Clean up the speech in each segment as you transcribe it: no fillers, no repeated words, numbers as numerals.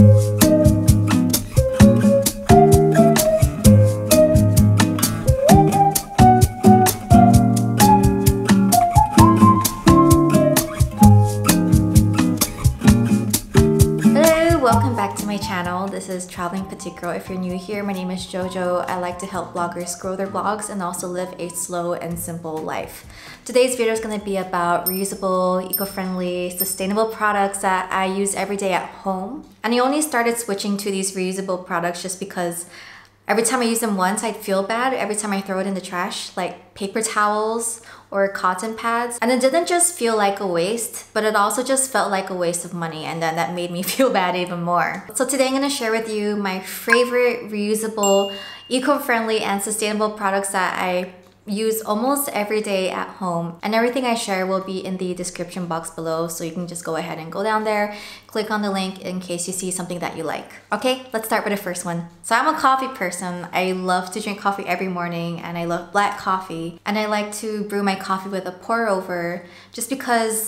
Welcome back to my channel. This is Traveling Petite Girl. If you're new here, my name is Jojo. I like to help bloggers grow their blogs and also live a slow and simple life. Today's video is going to be about reusable, eco-friendly, sustainable products that I use every day at home. And I only started switching to these reusable products just because every time I use them once, I'd feel bad every time I throw it in the trash, like paper towels or cotton pads. And it didn't just feel like a waste, but it also just felt like a waste of money, and then that made me feel bad even more. So today I'm gonna share with you my favorite reusable, eco-friendly, and sustainable products that I use almost every day at home, and everything I share will be in the description box below, so you can just go ahead and go down there, click on the link in case you see something that you like. Okay, let's start with the first one. So I'm a coffee person. I love to drink coffee every morning, and I love black coffee, and I like to brew my coffee with a pour over just because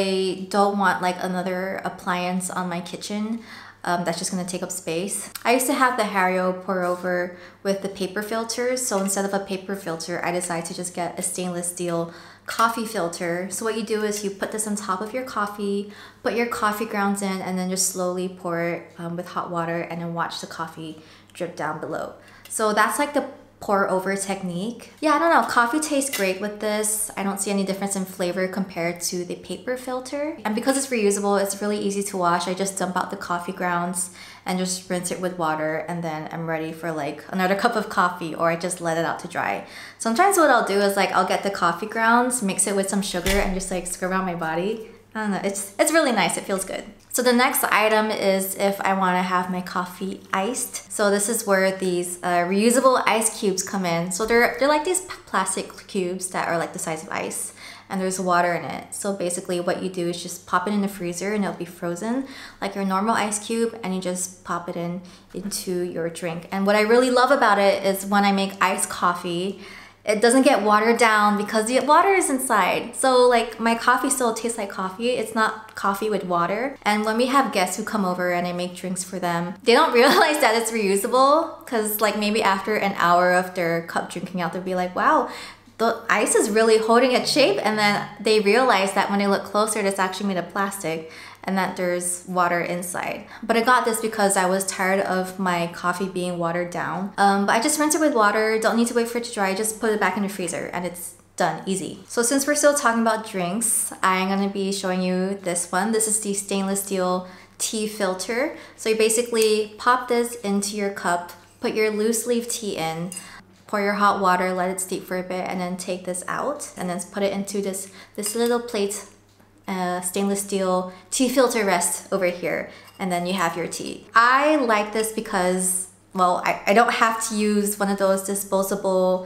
I don't want like another appliance on my kitchen. That's just gonna take up space. I used to have the Hario pour over with the paper filters, so instead of a paper filter, I decided to just get a stainless steel coffee filter. So what you do is you put this on top of your coffee, put your coffee grounds in, and then just slowly pour it with hot water, and then watch the coffee drip down below. So that's like the pour over technique. Yeah, I don't know, coffee tastes great with this. I don't see any difference in flavor compared to the paper filter. And because it's reusable, it's really easy to wash. I just dump out the coffee grounds and just rinse it with water, and then I'm ready for like another cup of coffee, or I just let it out to dry. Sometimes what I'll do is like I'll get the coffee grounds, mix it with some sugar, and just like scrub around my body. I don't know, it's really nice, it feels good. So the next item is if I want to have my coffee iced. So this is where these reusable ice cubes come in. So they're like these plastic cubes that are like the size of ice, and there's water in it. So basically what you do is just pop it in the freezer, and it'll be frozen like your normal ice cube, and you just pop it into your drink. And what I really love about it is when I make iced coffee, it doesn't get watered down because the water is inside. So like my coffee still tastes like coffee. It's not coffee with water. And when we have guests who come over and I make drinks for them, they don't realize that it's reusable, because like maybe after an hour of their cup drinking out, they'll be like, wow, the ice is really holding its shape. And then they realize that when they look closer, it's actually made of plastic, and that there's water inside. But I got this because I was tired of my coffee being watered down. But I just rinse it with water, don't need to wait for it to dry, just put it back in the freezer, and it's done, easy. So since we're still talking about drinks, I'm gonna be showing you this one. This is the stainless steel tea filter. So you basically pop this into your cup, put your loose leaf tea in, pour your hot water, let it steep for a bit, and then take this out, and then put it into this little plate, stainless steel tea filter rest over here, and then you have your tea. I like this because, well, I don't have to use one of those disposable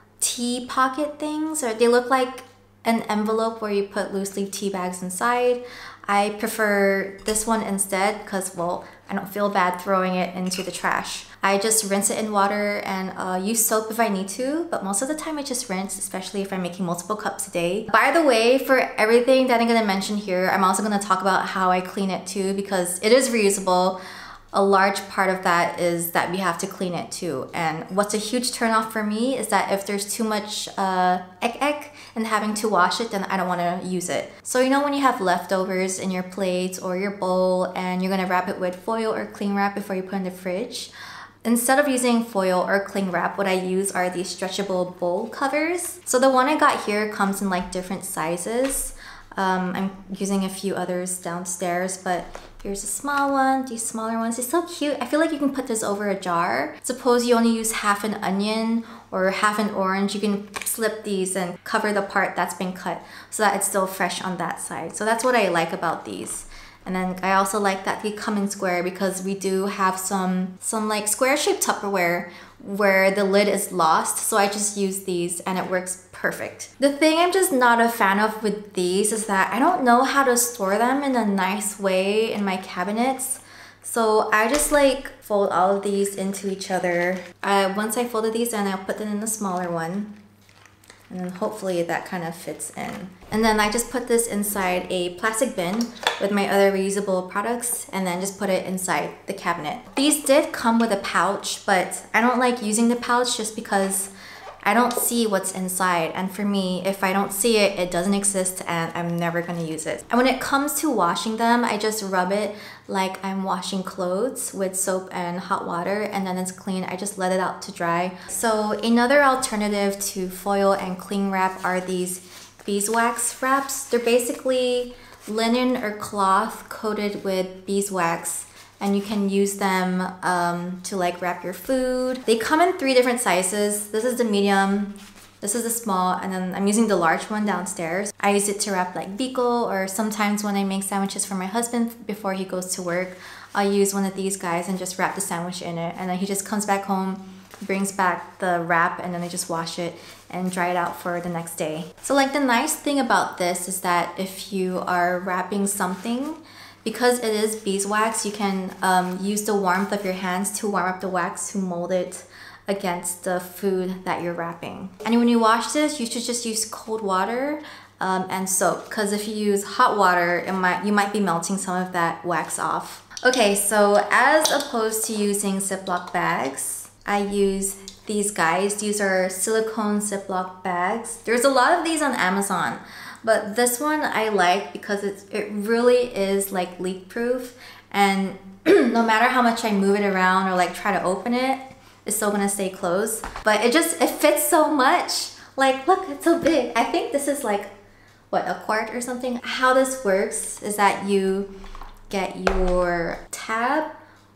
tea pocket things, or they look like an envelope where you put loose leaf tea bags inside. I prefer this one instead because, well, I don't feel bad throwing it into the trash. I just rinse it in water and use soap if I need to, but most of the time I just rinse, especially if I'm making multiple cups a day. By the way, for everything that I'm gonna mention here, I'm also gonna talk about how I clean it too, because it is reusable. A large part of that is that we have to clean it too. And what's a huge turnoff for me is that if there's too much ek and having to wash it, then I don't want to use it. So you know when you have leftovers in your plate or your bowl and you're gonna wrap it with foil or cling wrap before you put it in the fridge, instead of using foil or cling wrap, what I use are these stretchable bowl covers. So the one I got here comes in like different sizes. I'm using a few others downstairs, but here's a small one, these smaller ones. It's so cute. I feel like you can put this over a jar. Suppose you only use half an onion or half an orange, you can slip these and cover the part that's been cut so that it's still fresh on that side. So that's what I like about these. And then I also like that they come in square, because we do have some like square shaped Tupperware where the lid is lost. So I just use these and it works perfect. The thing I'm just not a fan of with these is that I don't know how to store them in a nice way in my cabinets. So I just like fold all of these into each other. Once I folded these in, I'll put them in the smaller one. And then hopefully that kind of fits in. And then I just put this inside a plastic bin with my other reusable products and then just put it inside the cabinet. These did come with a pouch, but I don't like using the pouch just because I don't see what's inside, and for me, if I don't see it, it doesn't exist and I'm never gonna use it. And when it comes to washing them, I just rub it like I'm washing clothes with soap and hot water, and then it's clean. I just let it out to dry. So another alternative to foil and cling wrap are these beeswax wraps. They're basically linen or cloth coated with beeswax, and you can use them to like wrap your food. They come in 3 different sizes. This is the medium, this is the small, and then I'm using the large one downstairs. I use it to wrap like biko, or sometimes when I make sandwiches for my husband before he goes to work, I'll use one of these guys and just wrap the sandwich in it. And then he just comes back home, brings back the wrap, and then I just wash it and dry it out for the next day. So like the nice thing about this is that if you are wrapping something, because it is beeswax, you can use the warmth of your hands to warm up the wax to mold it against the food that you're wrapping. And when you wash this, you should just use cold water and soap, because if you use hot water, you might be melting some of that wax off. Okay, so as opposed to using Ziploc bags, I use these guys. These are silicone Ziploc bags. There's a lot of these on Amazon, but this one I like because it really is like leak proof, and no matter how much I move it around or like try to open it, it's still gonna stay closed. But it fits so much. Like, look, it's so big. I think this is like, what, a quart or something? How this works is that you get your tab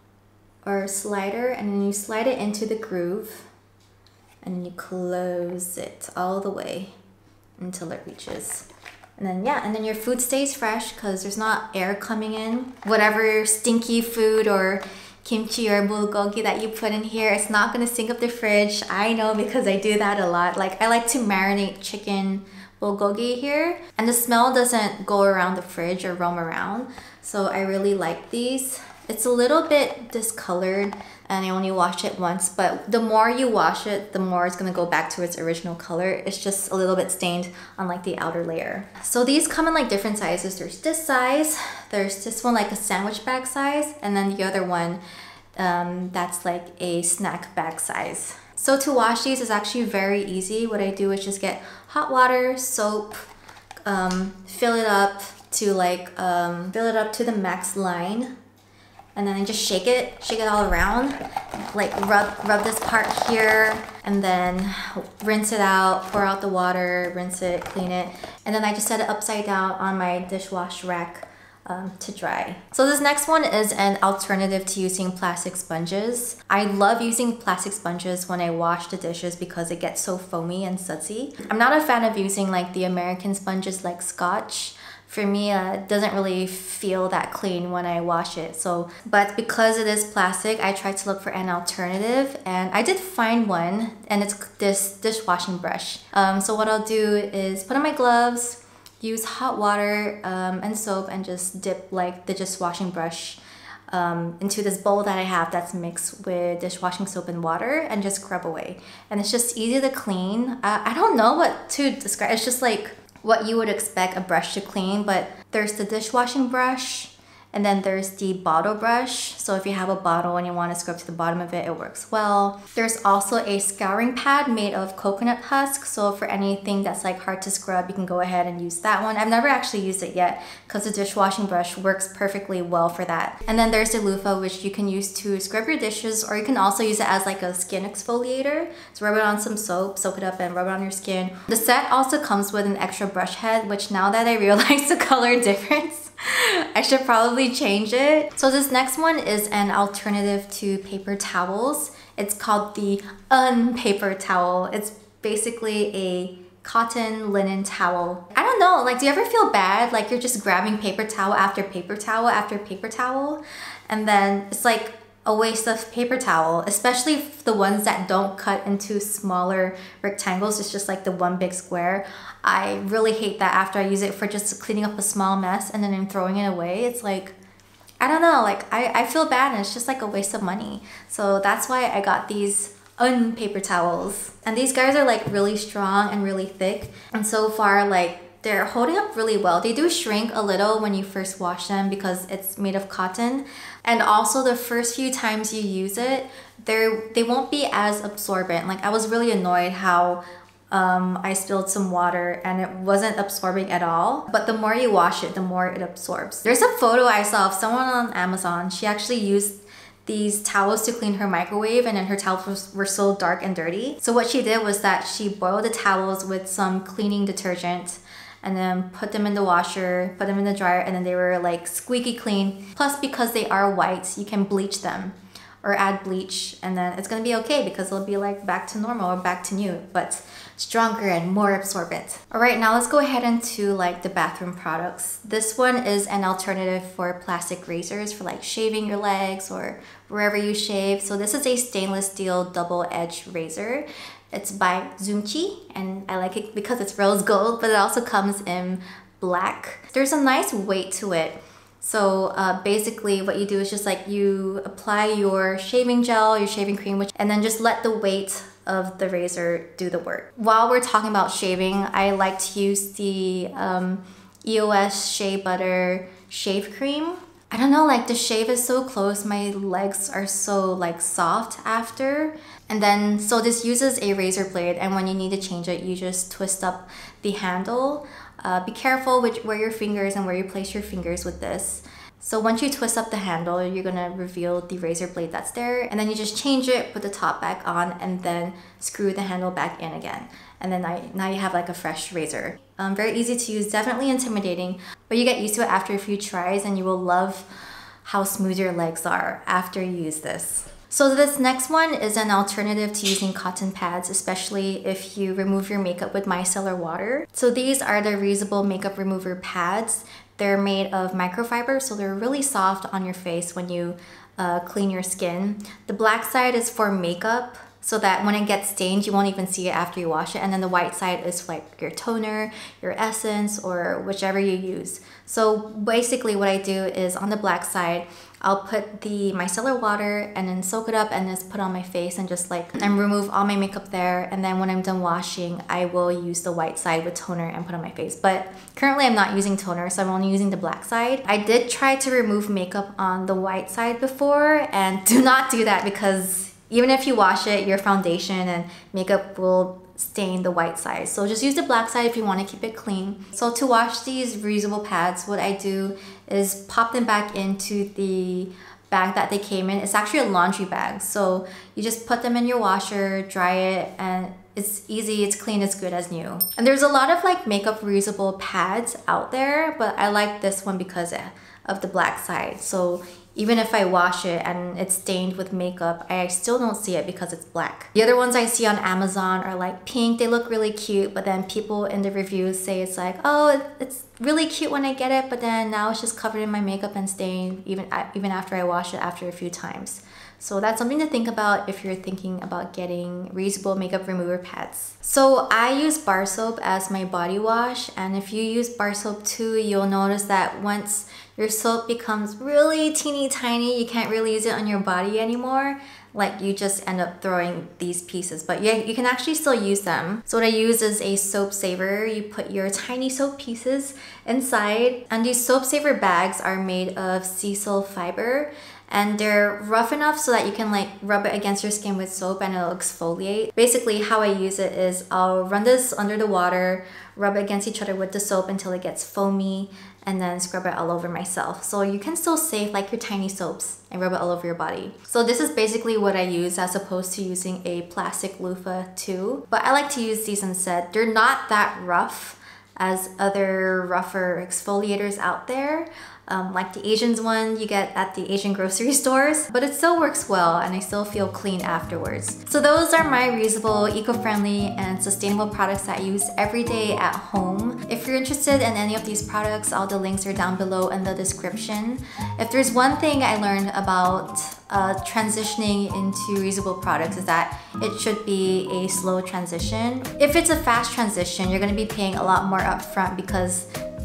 or slider and then you slide it into the groove and then you close it all the way until it reaches. And then yeah, and then your food stays fresh because there's not air coming in. Whatever stinky food or kimchi or bulgogi that you put in here, it's not gonna stink up the fridge. I know because I do that a lot. Like, I like to marinate chicken bulgogi here, and the smell doesn't go around the fridge or roam around. So I really like these. It's a little bit discolored and I only washed it once, but the more you wash it, the more it's gonna go back to its original color. It's just a little bit stained on like the outer layer. So these come in like different sizes. There's this size, there's this one like a sandwich bag size, and then the other one that's like a snack bag size. So to wash these is actually very easy. What I do is just get hot water, soap, fill it up to the max line, and then I just shake it all around, like rub this part here, and then rinse it out, pour out the water, rinse it, clean it, and then I just set it upside down on my dishwash rack to dry. So this next one is an alternative to using plastic sponges. I love using plastic sponges when I wash the dishes because it gets so foamy and sudsy. I'm not a fan of using like the American sponges like Scotch. For me, it doesn't really feel that clean when I wash it. So, but because it is plastic, I tried to look for an alternative, and I did find one, and it's this dishwashing brush. So what I'll do is put on my gloves, use hot water and soap, and just dip like the dishwashing brush into this bowl that I have that's mixed with dishwashing soap and water, and just scrub away. And it's just easy to clean. I don't know what to describe. It's just like what you would expect a brush to clean, but there's the dishwashing brush, and then there's the bottle brush. So if you have a bottle and you want to scrub to the bottom of it, it works well. There's also a scouring pad made of coconut husk. So for anything that's like hard to scrub, you can go ahead and use that one. I've never actually used it yet because the dishwashing brush works perfectly well for that. And then there's the loofah, which you can use to scrub your dishes, or you can also use it as like a skin exfoliator. So rub it on some soap, soak it up, and rub it on your skin. The set also comes with an extra brush head, which now that I realize the color difference, I should probably change it. So this next one is an alternative to paper towels. It's called the Unpaper towel. It's basically a cotton linen towel. I don't know, like, do you ever feel bad? Like you're just grabbing paper towel after paper towel after paper towel, and then it's like a waste of paper towel, especially the ones that don't cut into smaller rectangles. It's just like the one big square. I really hate that after I use it for just cleaning up a small mess and then I'm throwing it away. It's like, I don't know, like I feel bad, and it's just like a waste of money. So that's why I got these Unpaper towels. And these guys are like really strong and really thick. And so far, like, they're holding up really well. They do shrink a little when you first wash them because it's made of cotton. And also the first few times you use it, they won't be as absorbent. Like, I was really annoyed how I spilled some water and it wasn't absorbing at all. But the more you wash it, the more it absorbs. There's a photo I saw of someone on Amazon. She actually used these towels to clean her microwave, and then her towels were so dark and dirty. So what she did was that she boiled the towels with some cleaning detergent and then put them in the washer, put them in the dryer, and then they were like squeaky clean. Plus, because they are white, you can bleach them or add bleach, and then it's gonna be okay because it'll be like back to normal or back to new, but stronger and more absorbent. All right, now let's go ahead into like the bathroom products. This one is an alternative for plastic razors for like shaving your legs or wherever you shave. So this is a stainless steel double-edged razor. It's by Zoomchi, and I like it because it's rose gold, but it also comes in black. There's a nice weight to it. So basically what you do is just like you apply your shaving gel, your shaving cream, and then just let the weight of the razor do the work. While we're talking about shaving, I like to use the EOS Shea Butter Shave Cream. I don't know, like the shave is so close, my legs are so like soft after. And then, so this uses a razor blade, and when you need to change it, you just twist up the handle. Be careful where your fingers and where you place your fingers with this. So once you twist up the handle, you're gonna reveal the razor blade that's there, and then you just change it, put the top back on, and then screw the handle back in again. And then now you have like a fresh razor. Very easy to use, definitely intimidating, but you get used to it after a few tries, and you will love how smooth your legs are after you use this. So this next one is an alternative to using cotton pads, especially if you remove your makeup with micellar water. So these are the reusable makeup remover pads. They're made of microfiber, so they're really soft on your face when you clean your skin. The black side is for makeup, so that when it gets stained, you won't even see it after you wash it. And then the white side is like your toner, your essence, or whichever you use. So basically what I do is on the black side, I'll put the micellar water and then soak it up and just put on my face and just like and remove all my makeup there. And then when I'm done washing, I will use the white side with toner and put on my face. But currently I'm not using toner, so I'm only using the black side. I did try to remove makeup on the white side before, and do not do that because even if you wash it, your foundation and makeup will stain the white side. So just use the black side if you want to keep it clean. So to wash these reusable pads, what I do is pop them back into the bag that they came in. It's actually a laundry bag. So you just put them in your washer, dry it, and it's easy, it's clean, it's good as new. And there's a lot of like makeup reusable pads out there, but I like this one because of the black side. So even if I wash it and it's stained with makeup, I still don't see it because it's black. The other ones I see on Amazon are like pink, they look really cute, but then people in the reviews say it's like, oh, it's really cute when I get it, but then now it's just covered in my makeup and stained even after I wash it after a few times. So that's something to think about if you're thinking about getting reusable makeup remover pads. So I use bar soap as my body wash, and if you use bar soap too, you'll notice that once your soap becomes really teeny tiny, you can't really use it on your body anymore. Like you just end up throwing these pieces, but yeah, you can actually still use them. So what I use is a soap saver. You put your tiny soap pieces inside, and these soap saver bags are made of sisal fiber, and they're rough enough so that you can like rub it against your skin with soap and it'll exfoliate. Basically how I use it is I'll run this under the water, rub it against each other with the soap until it gets foamy, and then scrub it all over myself. So you can still save like your tiny soaps and rub it all over your body. So this is basically what I use as opposed to using a plastic loofah too. But I like to use these instead. They're not that rough as other rougher exfoliators out there. Like the Asians one you get at the Asian grocery stores, but it still works well and I still feel clean afterwards. So those are my reusable, eco-friendly, and sustainable products that I use every day at home. If you're interested in any of these products, all the links are down below in the description. If there's one thing I learned about transitioning into reusable products is that it should be a slow transition. If it's a fast transition, you're going to be paying a lot more upfront because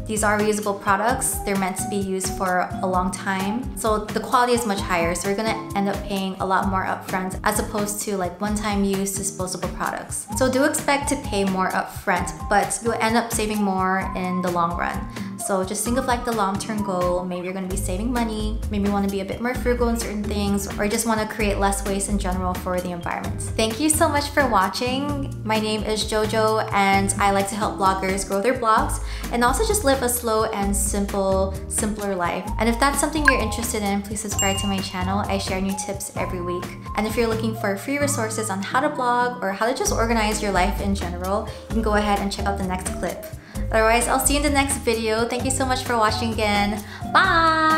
These are reusable products. They're meant to be used for a long time. So the quality is much higher. So you're gonna end up paying a lot more upfront as opposed to like one-time use disposable products. So do expect to pay more upfront, but you'll end up saving more in the long run. So just think of like the long-term goal. Maybe you're gonna be saving money, maybe you wanna be a bit more frugal in certain things, or you just wanna create less waste in general for the environment. Thank you so much for watching. My name is Jojo and I like to help bloggers grow their blogs and also just live a slow and simpler life. And if that's something you're interested in, please subscribe to my channel. I share new tips every week. And if you're looking for free resources on how to blog or how to just organize your life in general, you can go ahead and check out the next clip. Otherwise, I'll see you in the next video. Thank you so much for watching again. Bye!